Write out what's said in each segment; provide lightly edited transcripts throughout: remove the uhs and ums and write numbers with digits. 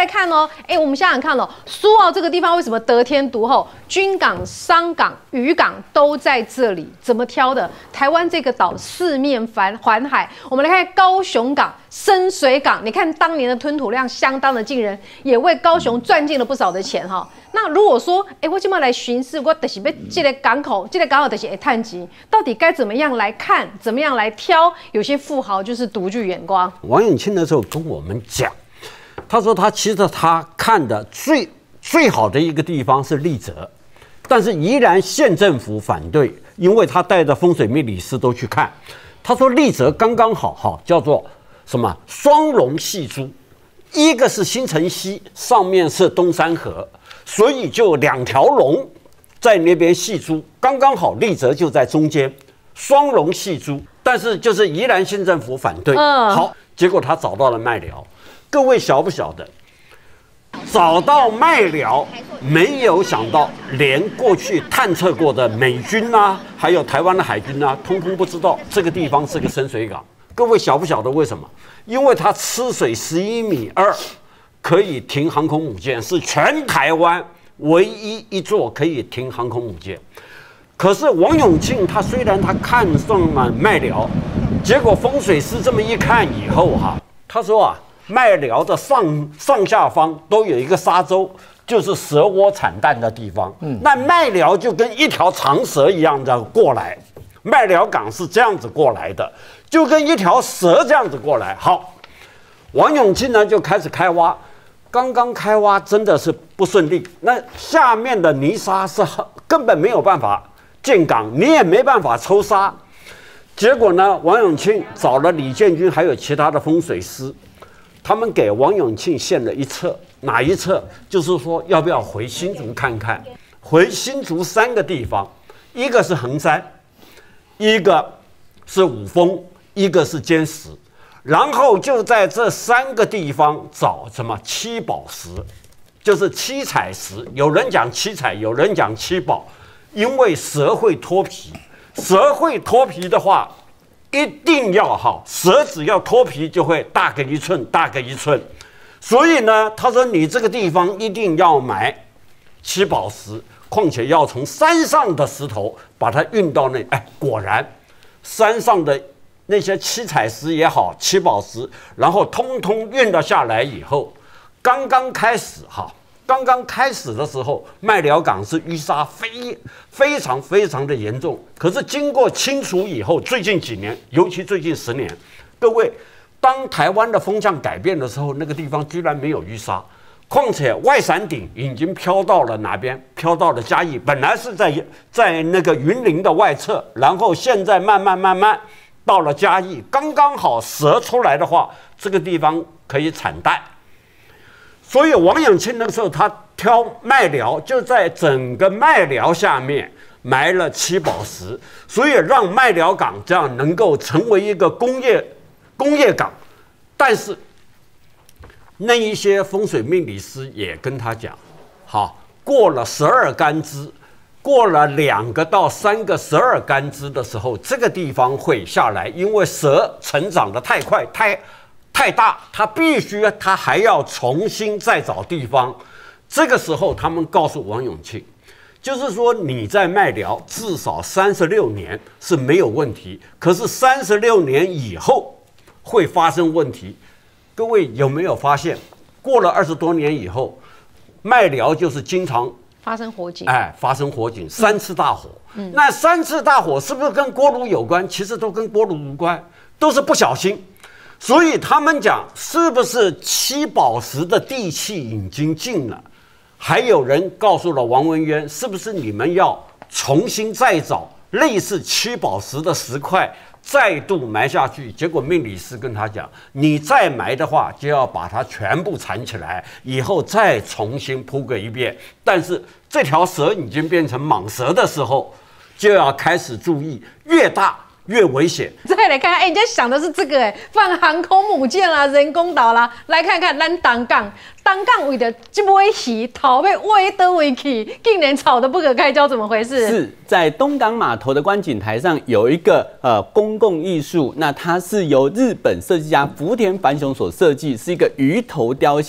看哦，我们想想看哦，苏澳这个地方为什么得天独厚？军港、商港、渔港都在这里，怎么挑的？台湾这个岛四面环海，我们来看高雄港、深水港，你看当年的吞吐量相当的惊人，也为高雄赚进了不少的钱哈。那如果说，我今麦来巡视，我就是要这个港口，这个港口就是会探级，到底该怎么样来看，怎么样来挑？有些富豪就是独具眼光。 王永庆那时候跟我们讲，他说其实他看的最好的一个地方是立泽，但是宜兰县政府反对，因为他带着风水命理师都去看。他说立泽刚刚好，叫做什么双龙戏珠，一个是新城溪，上面是东山河。所以就2条龙在那边戏珠，刚刚好立泽就在中间，双龙戏珠。但是就是宜兰县政府反对，好，结果他找到了麦寮。各位晓不晓得？找到麦寮，没有想到连过去探测过的美军啊，还有台湾的海军啊，通通不知道这个地方是个深水港。各位晓不晓得为什么？因为它吃水11.2米。可以停航空母舰，是全台湾唯一一座可以停航空母舰。可是王永庆虽然他看上了麦寮，结果风水师这么一看以后他说麦寮的上下方都有一个沙洲，就是蛇窝产蛋的地方。那麦寮就跟一条长蛇一样的过来，麦寮港是这样子过来的，就跟一条蛇这样子过来。好，王永庆呢就开始开挖。刚刚开挖真的是不顺利，那下面的泥沙是根本没有办法建港，你也没办法抽沙。结果呢，王永庆找了李建军还有其他的风水师，他们给王永庆献了一册，哪一册？就是说要不要回新竹看看？回新竹3个地方，一个是横山，一个是五峰，一个是尖石。然后就在这3个地方找什么七宝石，就是七彩石。有人讲七彩，有人讲七宝，因为蛇会脱皮，蛇会脱皮的话，一定要好，蛇只要脱皮就会大个1寸，大个1寸。所以呢，他说你这个地方一定要买七宝石，况且要从山上的石头把它运到那。果然山上的那些七彩石也好，七宝石，然后通通运了下来以后，刚刚开始的时候，麦寮港是淤沙非常的严重。可是经过清除以后，最近几年，尤其最近10年，各位，当台湾的风向改变的时候，那个地方居然没有淤沙。况且外伞顶已经飘到了哪边？飘到了嘉义，本来是在那个云林的外侧，然后现在慢慢到了嘉义，刚刚好蛇出来的话，这个地方可以产蛋。所以王永庆那时候他挑麦寮，就在整个麦寮下面埋了七宝石，所以让麦寮港这样能够成为一个工业港。但是那一些风水命理师也跟他讲，好，过了12干支。过了2个到3个12干支的时候，这个地方会下来，因为蛇成长得太快、太大，它还要重新再找地方。这个时候，他们告诉王永庆，就是说你在麦寮至少36年是没有问题，可是36年以后会发生问题。各位有没有发现，过了20多年以后，麦寮就是经常发生火警， 发生火警，3次大火。那3次大火是不是跟锅炉有关？其实都跟锅炉无关，都是不小心。所以他们讲，是不是七宝石的地气已经尽了？还有人告诉了王文渊，是不是你们要重新再找类似七宝石的石块，再度埋下去？结果命理师跟他讲，你再埋的话，就要把它全部缠起来，以后再重新铺个一遍。但是这条蛇已经变成蟒蛇的时候，就要开始注意，越大越危险。 再来看看，人家想的是这个，放航空母舰啦、人工岛啦，来看看咱东港为了这尾鱼逃被喂得回去，竟然吵得不可开交，怎么回事？ 是在东港码头的观景台上有一个公共艺术，那它是由日本设计家福田繁雄所设计，是一个鱼头雕像。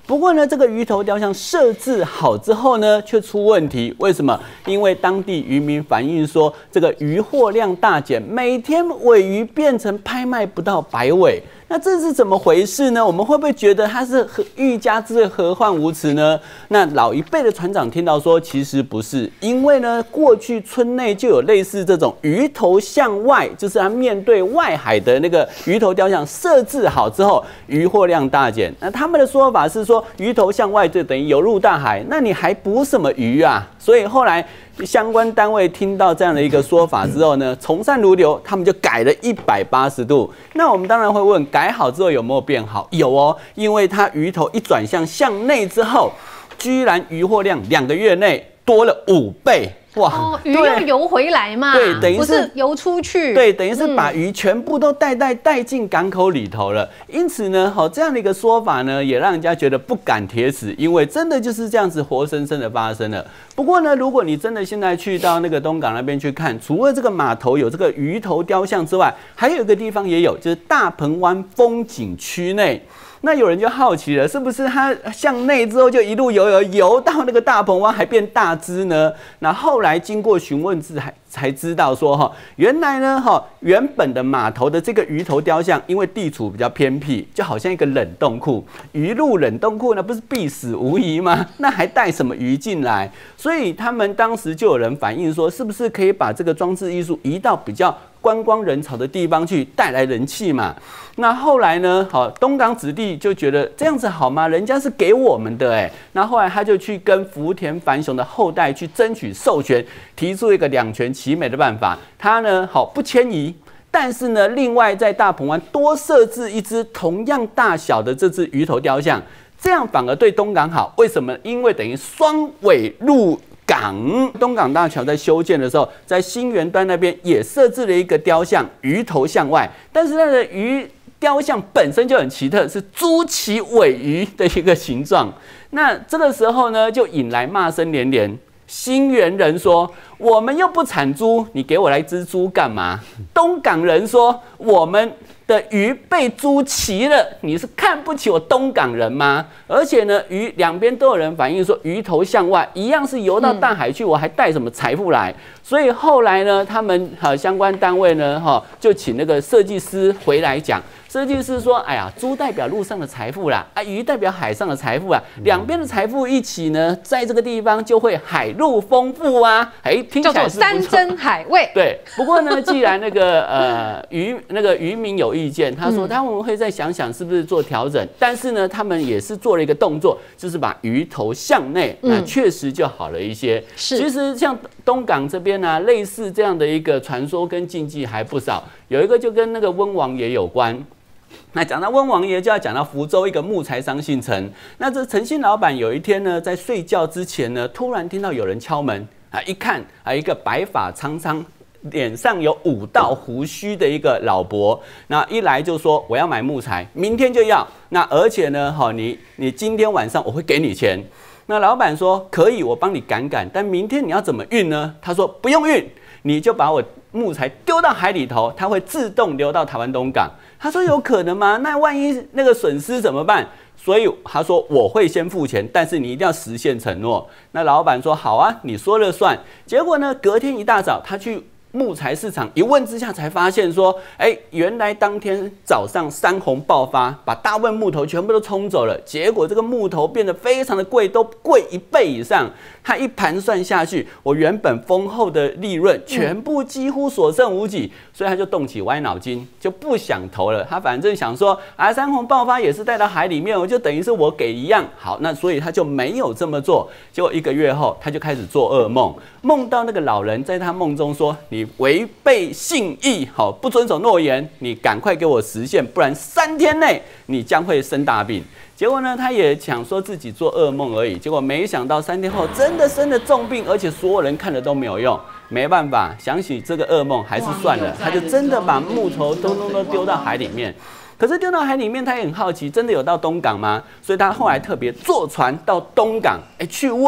不过呢，这个鱼头雕像设置好之后呢，却出问题。为什么？因为当地渔民反映说，这个渔获量大减，每天尾鱼变成拍卖不到100尾。那这是怎么回事呢？我们会不会觉得他是欲加之罪，何患无辞呢？那老一辈的船长听到说，其实不是，因为呢，过去村内就有类似这种鱼头向外，就是他面对外海的那个鱼头雕像设置好之后，渔获量大减。那他们的说法是说，鱼头向外就等于游入大海，那你还捕什么鱼啊？所以后来相关单位听到这样的一个说法之后呢，从善如流，他们就改了180度。那我们当然会问，改好之后有没有变好？有哦，因为它鱼头一转向内之后，居然渔获量2个月内多了5倍。 哇，鱼要游回来嘛？ 对，等于不是游出去。 对，等于是把鱼全部都带进港口里头了。因此呢，这样的一个说法呢，也让人家觉得不敢铁齿，因为真的就是这样子活生生的发生了。不过呢，如果你真的现在去到那个东港那边去看，除了这个码头有这个鱼头雕像之外，还有一个地方也有，就是大鹏湾风景区内。那有人就好奇了，是不是它向内之后就一路游到那个大鹏湾还变大只呢？那后来经过询问才知道说原来呢原本的码头的这个鱼头雕像，因为地处比较偏僻，就好像一个冷冻库，鱼入冷冻库那不是必死无疑吗？那还带什么鱼进来？所以他们当时就有人反映说，是不是可以把这个装置艺术移到比较观光人潮的地方去，带来人气嘛？那后来呢？东港子弟就觉得这样子好吗？人家是给我们的哎。那后来他就去跟福田繁雄的后代去争取授权，提出一个两全其美的办法。他呢，不迁移，但是呢，另外在大鹏湾多设置一只同样大小的这只鱼头雕像，这样反而对东港好。为什么？因为等于双尾入港。东港大桥在修建的时候，在新园端那边也设置了一个雕像，鱼头向外，但是它的鱼雕像本身就很奇特，是猪鳍尾鱼的一个形状。那这个时候呢，就引来骂声连连。新园人说：“我们又不产猪，你给我来只猪干嘛？”东港人说：“我们的鱼被猪骑了，你是看不起我东港人吗？”而且呢，两边都有人反映说，鱼头向外一样是游到大海去，我还带什么财富来？所以后来呢，他们相关单位呢，就请那个设计师回来讲。设计师说：“哎呀，猪代表陆上的财富啦，鱼代表海上的财富啊，两边的财富一起呢，在这个地方就会海陆丰富啊。”听起来是山珍海味。 对，不过呢，既然那个渔民有意见，他说他们会再想想是不是做调整，但是呢，他们也是做了一个动作，就是把鱼头向内，那确实就好了一些。其实像东港这边呢，类似这样的一个传说跟禁忌还不少，有一个就跟那个温王爷有关。那讲到温王爷，就要讲到福州一个木材商姓陈。那这陈姓老板有一天呢，在睡觉之前呢，突然听到有人敲门一看一个白发苍苍、脸上有5道胡须的一个老伯，那一来就说我要买木材，明天就要。那而且呢，你今天晚上我会给你钱。那老板说可以，我帮你赶，但明天你要怎么运呢？他说不用运，你就把我木材丢到海里头，它会自动流到台湾东港。他说有可能吗？那万一那个损失怎么办？所以他说我会先付钱，但是你一定要实现承诺。那老板说好啊，你说了算。结果呢，隔天一大早他去木材市场一问之下，才发现说，原来当天早上山洪爆发，把大部分木头全部都冲走了。结果这个木头变得非常的贵，都贵1倍以上。他一盘算下去，我原本丰厚的利润全部几乎所剩无几，所以他就动起歪脑筋，就不想投了。他反正想说，山洪爆发也是带到海里面，我就等于是我给一样。好，那所以他就没有这么做。结果1个月后，他就开始做噩梦，梦到那个老人在他梦中说：“你违背信义，不遵守诺言，你赶快给我实现，不然3天内你将会生大病。”结果呢，他也想说自己做噩梦而已，结果没想到3天后真的生了重病，而且所有人看了都没有用。没办法，想起这个噩梦还是算了，他就真的把木头通通都丢到海里面。可是丢到海里面，他也很好奇，真的有到东港吗？所以他后来特别坐船到东港，去问。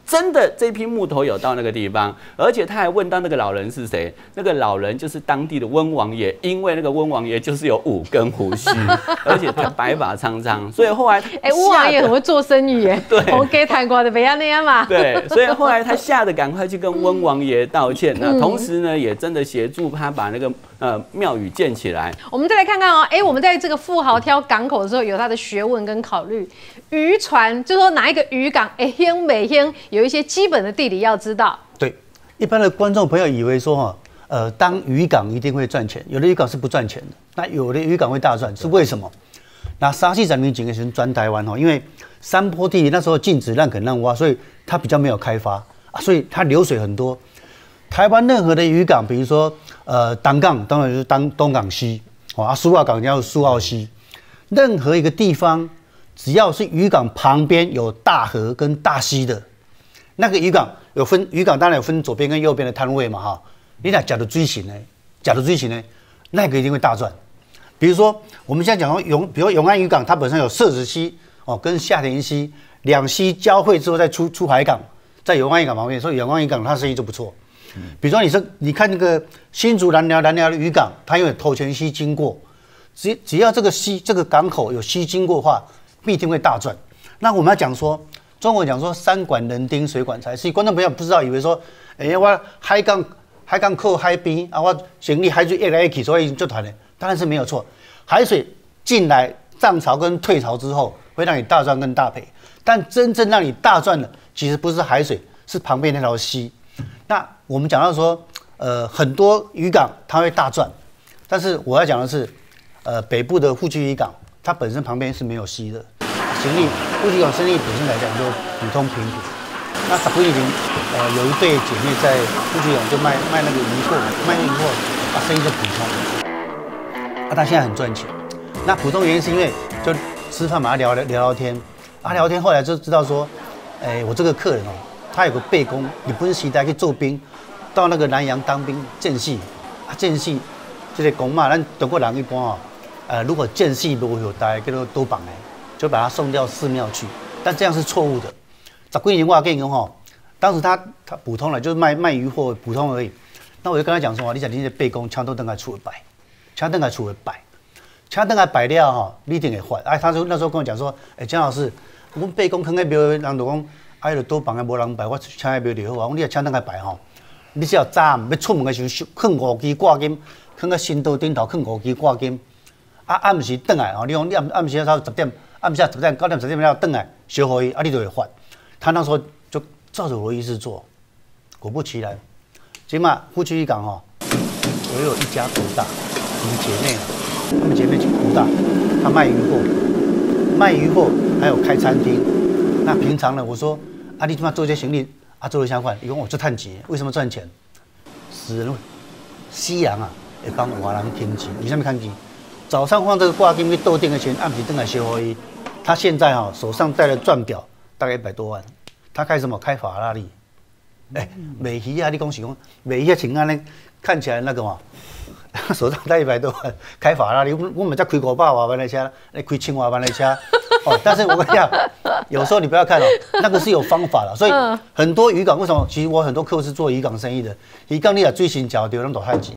真的这批木头有到那个地方，而且他还问到那个老人是谁，那个老人就是当地的温王爷，因为那个温王爷就是有5根胡须，而且他白发苍苍，所以后来温王爷很会做生意耶， 对， 我给谈过的不要那样嘛， 对，所以后来他吓得赶快去跟温王爷道歉，那同时呢也真的协助他把那个庙宇建起来。 我们再来看看哦，我们在这个富豪挑港口的时候有他的学问跟考虑，渔船就说哪一个渔港兴美兴，有一些基本的地理要知道。 对，一般的观众朋友以为说当渔港一定会赚钱，有的渔港是不赚钱的，那有的渔港会大赚，是为什么？那30-40年前的时候转台湾因为山坡地那时候禁止滥垦滥挖，所以它比较没有开发所以它流水很多。台湾任何的渔港，比如说东港，当然就是东港溪苏澳港叫苏澳溪，任何一个地方只要是渔港旁边有大河跟大溪的，那个渔港有分，渔港当然有分左边跟右边的摊位嘛你俩假的追行呢，那个一定会大赚。比如说我们现在讲说比如永安渔港，它本身有社子溪跟下田溪两溪交汇之后再出海港，在永安渔港旁边，所以永安渔港它生意就不错。比如说你看那个新竹南寮的渔港，它因为头前溪经过，只要这个港口有溪经过的话，必定会大赚。那我们要讲说，中国讲说山管人丁，水管财，所以观众朋友不知道以为说，我海港靠海边我行李海水越来越起，所以就团了，当然是没有错。海水进来涨潮跟退潮之后，会让你大赚跟大赔，但真正让你大赚的，其实不是海水，是旁边那条溪。那我们讲到说，很多渔港它会大赚，但是我要讲的是，北部的富居渔港，它本身旁边是没有溪的，富居渔港生意本身来讲就普通平埔。那10几年前，有一对姐妹在富居渔港就卖那个鱼货，生意就普通。他现在很赚钱。那普通原因是因为就吃饭嘛，聊天，聊天后来就知道说，我这个客人他有个背公，日本时代去做兵，到那个南洋当兵见戏，见戏这个公嘛，咱中国人一般如果见戏不有大家叫做都绑就把他送到寺庙去，但这样是错误的。10几年我跟你讲当时他普通了，就是卖鱼货普通而已。那我就跟他讲说你讲你这背公枪都等来出来摆，枪等来出来摆，枪等来摆了你一定会发。他说那时候跟我讲说，江老师，我们背公坑在庙，人就讲。就倒房无人摆，我请在庙就好我讲你请等来摆你只要早暗要出门的时候，放5支挂金，放在新道顶头放5支挂金。暗时转来你讲你暗时差不多10点，暗时10点9点10点了转来烧给伊，你就会发。他那时候就照着我的意思做，果不其然，今嘛富居渔港我有一家独大，我们姐妹她们姐妹独大，她卖鱼货，还有开餐厅。那平常呢，我说你他妈做这些行李做得相关，因为我做探钱，为什么赚钱？死人，西洋会帮华人添钱，你上面看钱，早上放这个挂金去斗店的钱，暗时登来修而已。他现在手上戴了钻表，大概100多万。他开什么？开法拉利。美鱼你讲是讲美鱼情安呢，看起来那个手上戴100多万，开法拉利，我们在开500多万的车，开1000多万的车。但是我跟你讲，有时候你不要看那个是有方法的，所以很多渔港为什么？其实我很多客户是做渔港生意的，渔港你若水深交对，那么大太钱。